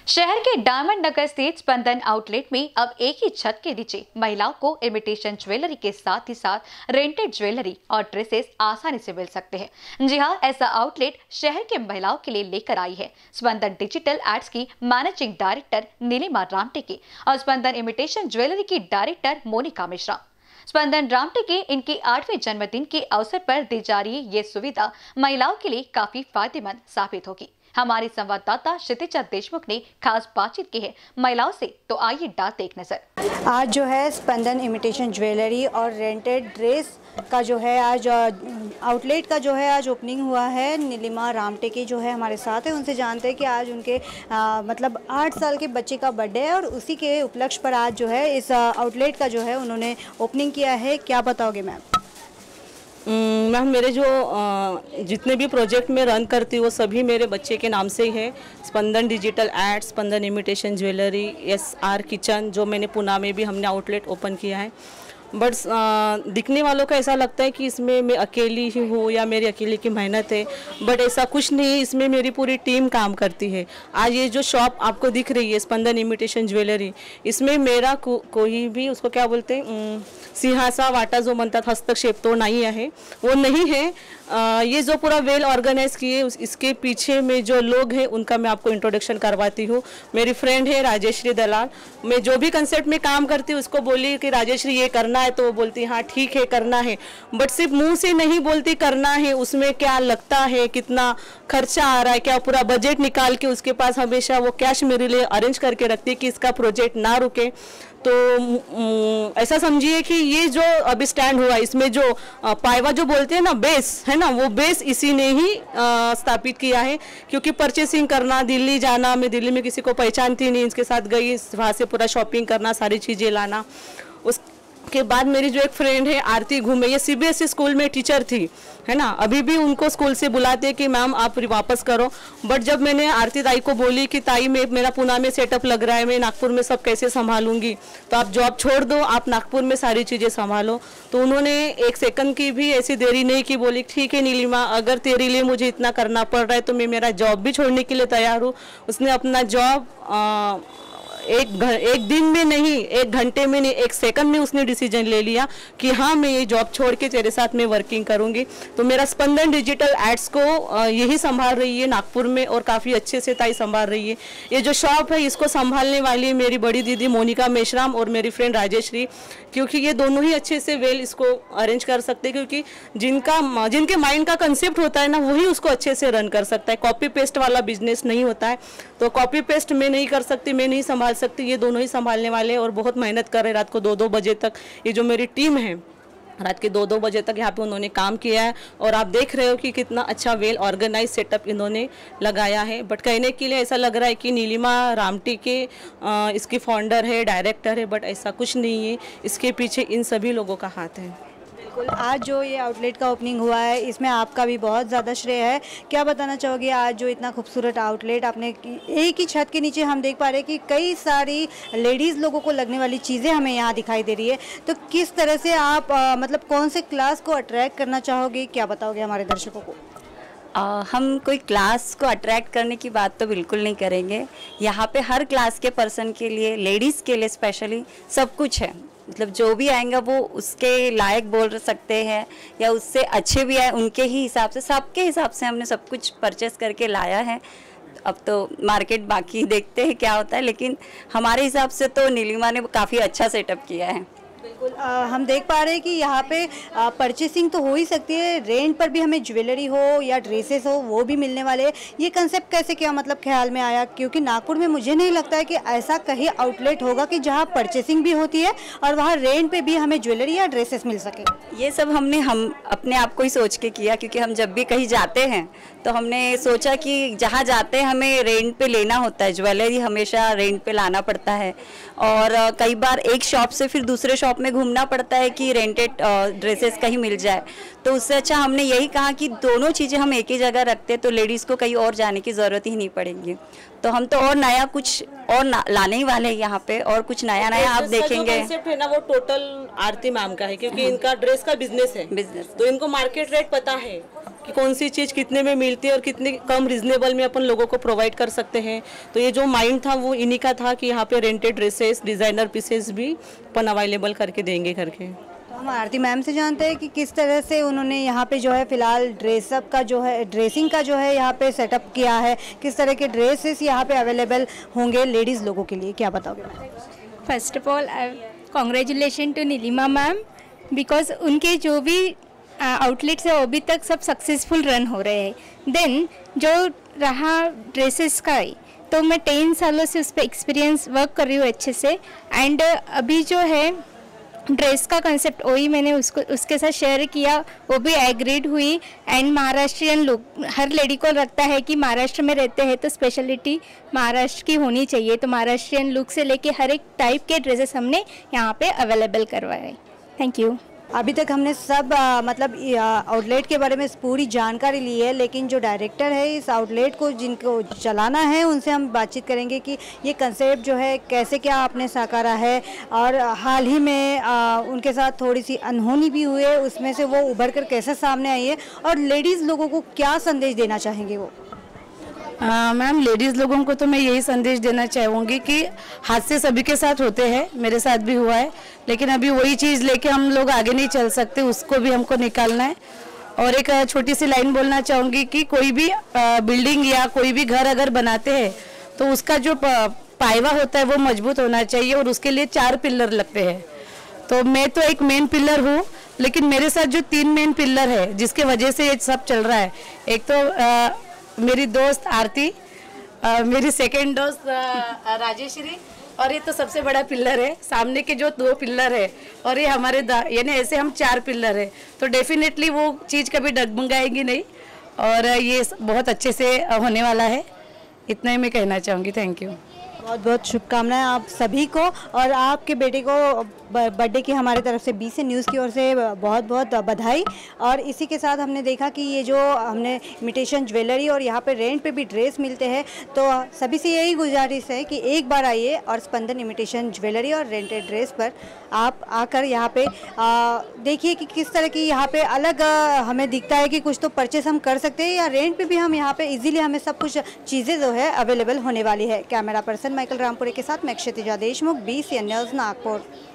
शहर के डायमंड नगर स्थित स्पंदन आउटलेट में अब एक ही छत के नीचे महिलाओं को इमिटेशन ज्वेलरी के साथ ही साथ रेंटेड ज्वेलरी और ड्रेसेस आसानी से मिल सकते हैं। जी हां, ऐसा आउटलेट शहर के महिलाओं के लिए लेकर आई है स्पंदन डिजिटल एड्स की मैनेजिंग डायरेक्टर नीलिमा रामटेके और स्पंदन इमिटेशन ज्वेलरी की डायरेक्टर मोनिका मिश्रा। स्पंदन रामटेके इनकी 8वें जन्मदिन के अवसर पर दी जा रही ये सुविधा महिलाओं के लिए काफी फायदेमंद साबित होगी। हमारी संवाददाता क्षितिजा देशमुख ने खास बातचीत की है महिलाओं से, तो आइए डालते एक नजर। आज जो है स्पंदन इमिटेशन ज्वेलरी और रेंटेड ड्रेस का जो है आज आउटलेट का जो है आज ओपनिंग हुआ है। नीलिमा रामटेके जो है हमारे साथ है, उनसे जानते हैं कि आज उनके मतलब 8 साल के बच्चे का बर्थडे है और उसी के उपलक्ष्य पर आज जो है इस आउटलेट का जो है उन्होंने ओपनिंग किया है। क्या बताओगे मैम? मैम, मेरे जो जितने भी प्रोजेक्ट में रन करती हूँ वो सभी मेरे बच्चे के नाम से ही है। Spandan digital ads, Spandan imitation jewellery, SR kitchen, जो मैंने पुणे में भी हमने आउटलेट ओपन किया है। बट दिखने वालों का ऐसा लगता है कि इसमें मैं अकेली ही हूँ या मेरी अकेले की मेहनत है, बट ऐसा कुछ नहीं है। इसमें मेरी पूरी टीम काम करती है। आज ये जो शॉप आपको दिख रही है स्पंदन इमिटेशन ज्वेलरी, इसमें मेरा कोई भी उसको क्या बोलते हैं सिंहासा वाटा जो म्हणतात हस्तक्षेप तो नहीं है, वो नहीं है। ये जो पूरा वेल ऑर्गेनाइज किए इसके पीछे में जो लोग हैं उनका मैं आपको इंट्रोडक्शन करवाती हूँ। मेरी फ्रेंड है राजेश्री दलाल। मैं जो भी कंसेप्ट में काम करती हूँ उसको बोली कि राजेश्री ये करना है, तो वो बोलती हाँ ठीक है करना है। बट सिर्फ मुंह से नहीं बोलती करना है, उसमें क्या लगता है, कितना खर्चा आ रहा है, क्या पूरा बजट निकाल के उसके पास हमेशा वो कैश मेरे लिए अरेंज करके रखती है कि इसका प्रोजेक्ट ना रुके। तो ऐसा समझिए कि ये जो अभी स्टैंड हुआ इसमें जो पाइवा जो बोलते हैं ना बेस है ना, वो बेस इसी ने ही स्थापित किया है। क्योंकि परचेसिंग करना, दिल्ली जाना, मैं दिल्ली में किसी को पहचानती नहीं, इसके साथ गई, वहाँ से पूरा शॉपिंग करना, सारी चीज़ें लाना। उसके बाद मेरी जो एक फ्रेंड है आरती घूमे, ये CBSE स्कूल में टीचर थी है ना, अभी भी उनको स्कूल से बुलाते कि मैम आप वापस करो। बट जब मैंने आरती ताई को बोली कि ताई मेरा पुणे में सेटअप लग रहा है, मैं नागपुर में सब कैसे संभालूंगी, तो आप जॉब छोड़ दो, आप नागपुर में सारी चीज़ें संभालो। तो उन्होंने एक सेकंड की भी ऐसी देरी नहीं की, बोली ठीक है नीलिमा, अगर तेरे लिए मुझे इतना करना पड़ रहा है तो मैं मेरा जॉब भी छोड़ने के लिए तैयार हूँ। उसने अपना जॉब एक दिन में नहीं, 1 घंटे में नहीं, 1 सेकंड में उसने डिसीजन ले लिया कि हाँ मैं ये जॉब छोड़ के तेरे साथ में वर्किंग करूंगी। तो मेरा स्पंदन डिजिटल एड्स को यही संभाल रही है नागपुर में, और काफ़ी अच्छे से ताई संभाल रही है। ये जो शॉप है इसको संभालने वाली है मेरी बड़ी दीदी मोनिका मेश्राम और मेरी फ्रेंड राजेश्री, क्योंकि ये दोनों ही अच्छे से वेल इसको अरेंज कर सकते हैं। क्योंकि जिनके माइंड का कंसेप्ट होता है ना, वही उसको अच्छे से रन कर सकता है। कॉपी पेस्ट वाला बिजनेस नहीं होता है, तो कॉपी पेस्ट मैं नहीं कर सकती, मैं नहीं संभाल सकती, ये दोनों ही संभालने वाले और बहुत मेहनत कर रहे हैं। रात को 2-2 बजे तक ये जो मेरी टीम है, रात के 2-2 बजे तक यहाँ पे उन्होंने काम किया है। और आप देख रहे हो कि कितना अच्छा वेल ऑर्गेनाइज सेटअप इन्होंने लगाया है। बट कहने के लिए ऐसा लग रहा है कि नीलिमा रामटेके इसकी फाउंडर है, डायरेक्टर है, बट ऐसा कुछ नहीं है। इसके पीछे इन सभी लोगों का हाथ है। बिल्कुल, आज जो ये आउटलेट का ओपनिंग हुआ है इसमें आपका भी बहुत ज़्यादा श्रेय है। क्या बताना चाहोगे आज जो इतना खूबसूरत आउटलेट आपने, एक ही छत के नीचे हम देख पा रहे हैं कि कई सारी लेडीज़ लोगों को लगने वाली चीज़ें हमें यहाँ दिखाई दे रही है, तो किस तरह से आप मतलब कौन से क्लास को अट्रैक्ट करना चाहोगे, क्या बताओगे हमारे दर्शकों को? हम कोई क्लास को अट्रैक्ट करने की बात तो बिल्कुल नहीं करेंगे। यहाँ पे हर क्लास के पर्सन के लिए, लेडीज़ के लिए स्पेशली सब कुछ है। मतलब जो भी आएंगे वो उसके लायक बोल सकते हैं या उससे अच्छे भी आए, उनके ही हिसाब से, सबके हिसाब से हमने सब कुछ परचेस करके लाया है। अब तो मार्केट बाकी देखते हैं क्या होता है, लेकिन हमारे हिसाब से तो नीलिमा ने काफ़ी अच्छा सेटअप किया है। बिल्कुल, हम देख पा रहे हैं कि यहाँ पे परचेसिंग तो हो ही सकती है, रेंट पर भी हमें ज्वेलरी हो या ड्रेसेस हो वो भी मिलने वाले हैं। ये कंसेप्ट कैसे, क्या मतलब ख्याल में आया? क्योंकि नागपुर में मुझे नहीं लगता है कि ऐसा कहीं आउटलेट होगा कि जहाँ परचेसिंग भी होती है और वहाँ रेंट पे भी हमें ज्वेलरी या ड्रेसेस मिल सके। ये सब हम अपने आप को ही सोच के किया, क्योंकि हम जब भी कहीं जाते हैं तो हमने सोचा कि जहाँ जाते हैं हमें रेंट पे लेना होता है, ज्वेलरी हमेशा रेंट पे लाना पड़ता है, और कई बार एक शॉप से फिर दूसरे शॉप में घूमना पड़ता है कि रेंटेड ड्रेसेस कहीं मिल जाए। तो उससे अच्छा हमने यही कहा कि दोनों चीज़ें हम एक ही जगह रखते तो लेडीज़ को कहीं और जाने की ज़रूरत ही नहीं पड़ेगी। तो हम तो और नया कुछ और लाने ही वाले हैं यहाँ पे, और कुछ नया नया आप देखेंगे। कंसेप्ट है ना वो टोटल आरती मैम का है, क्योंकि इनका ड्रेस का बिजनेस है, तो इनको मार्केट रेट पता है कि कौन सी चीज़ कितने में मिलती है और कितने कम रिजनेबल में अपन लोगों को प्रोवाइड कर सकते हैं। तो ये जो माइंड था वो इन्हीं का था कि यहाँ पे रेंटेड ड्रेसेस, डिज़ाइनर पीसेस भी अपन अवेलेबल करके देंगे करके। तो हम आरती मैम से जानते हैं कि किस तरह से उन्होंने यहाँ पे जो है फिलहाल ड्रेसअप का जो है, ड्रेसिंग का जो है यहाँ पे सेटअप किया है, किस तरह के ड्रेसेस यहाँ पे अवेलेबल होंगे लेडीज़ लोगों के लिए, क्या बताओगे? First of all congratulation to Nilima ma'am, because उनके जो भी आउटलेट्स है वो अभी तक सब सक्सेसफुल रन हो रहे हैं। देन जो रहा ड्रेसेस का ही, तो मैं 10 सालों से उस पर एक्सपीरियंस वर्क कर रही हूँ अच्छे से। एंड अभी जो है ड्रेस का कंसेप्ट वही मैंने उसके साथ शेयर किया, वो भी एग्रीड हुई। एंड महाराष्ट्रियन लुक, हर लेडी को लगता है कि महाराष्ट्र में रहते हैं तो स्पेशलिटी महाराष्ट्र की होनी चाहिए, तो महाराष्ट्रियन लुक से लेके हर एक टाइप के ड्रेसेस हमने यहाँ पे अवेलेबल करवाए। Thank you. अभी तक हमने सब मतलब आउटलेट के बारे में पूरी जानकारी ली है, लेकिन जो डायरेक्टर है इस आउटलेट को, जिनको चलाना है, उनसे हम बातचीत करेंगे कि ये कंसेप्ट जो है कैसे क्या आपने साकारा है। और हाल ही में उनके साथ थोड़ी सी अनहोनी भी हुई है, उसमें से वो उभर कर कैसे सामने आई है और लेडीज़ लोगों को क्या संदेश देना चाहेंगे वो। मैम, लेडीज़ लोगों को तो मैं यही संदेश देना चाहूँगी कि हादसे सभी के साथ होते हैं, मेरे साथ भी हुआ है, लेकिन अभी वही चीज़ लेके हम लोग आगे नहीं चल सकते, उसको भी हमको निकालना है। और एक छोटी सी लाइन बोलना चाहूँगी कि कोई भी बिल्डिंग या कोई भी घर अगर बनाते हैं तो उसका जो पायवा होता है वो मजबूत होना चाहिए और उसके लिए 4 पिलर लगते हैं। तो मैं तो एक मेन पिलर हूँ, लेकिन मेरे साथ जो 3 मेन पिलर है जिसके वजह से ये सब चल रहा है, एक तो मेरी दोस्त आरती, मेरी सेकंड दोस्त राजेश्वरी, और ये तो सबसे बड़ा पिलर है, सामने के जो 2 पिलर है, और ये हमारे यानी ऐसे हम 4 पिलर है। तो डेफिनेटली वो चीज़ कभी डगमगाएगी नहीं और ये बहुत अच्छे से होने वाला है। इतना ही मैं कहना चाहूँगी। Thank you. बहुत बहुत शुभकामनाएं आप सभी को, और आपके बेटे को बर्थडे की हमारे तरफ से BC न्यूज़ की ओर से बहुत बहुत बधाई। और इसी के साथ हमने देखा कि ये जो हमने इमिटेशन ज्वेलरी और यहाँ पे रेंट पे भी ड्रेस मिलते हैं, तो सभी से यही गुजारिश है कि एक बार आइए और स्पंदन इमिटेशन ज्वेलरी और रेंटेड ड्रेस पर आप आकर यहाँ पे देखिए कि किस तरह की यहाँ पे अलग हमें दिखता है कि कुछ तो परचेस हम कर सकते हैं, या रेंट पे भी हम यहाँ पे इजीली हमें सब कुछ चीज़ें जो है अवेलेबल होने वाली है। कैमरा पर्सन माइकल रामपुरे के साथ मैं क्षितिजा देशमुख, BCN न्यूज़, नागपुर।